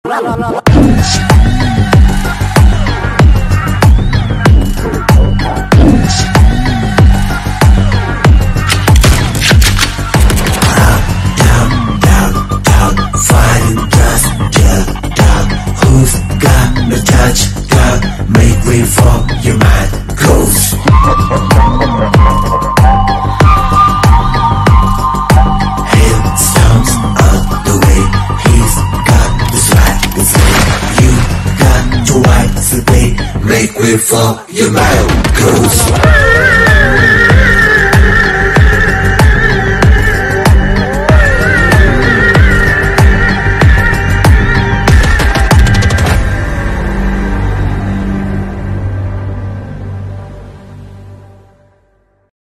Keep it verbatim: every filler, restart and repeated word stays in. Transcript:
Make way for your mind goes. Hailstones on the way. He's got the swag to say. You got to wipe the day. Make way for your mind goes.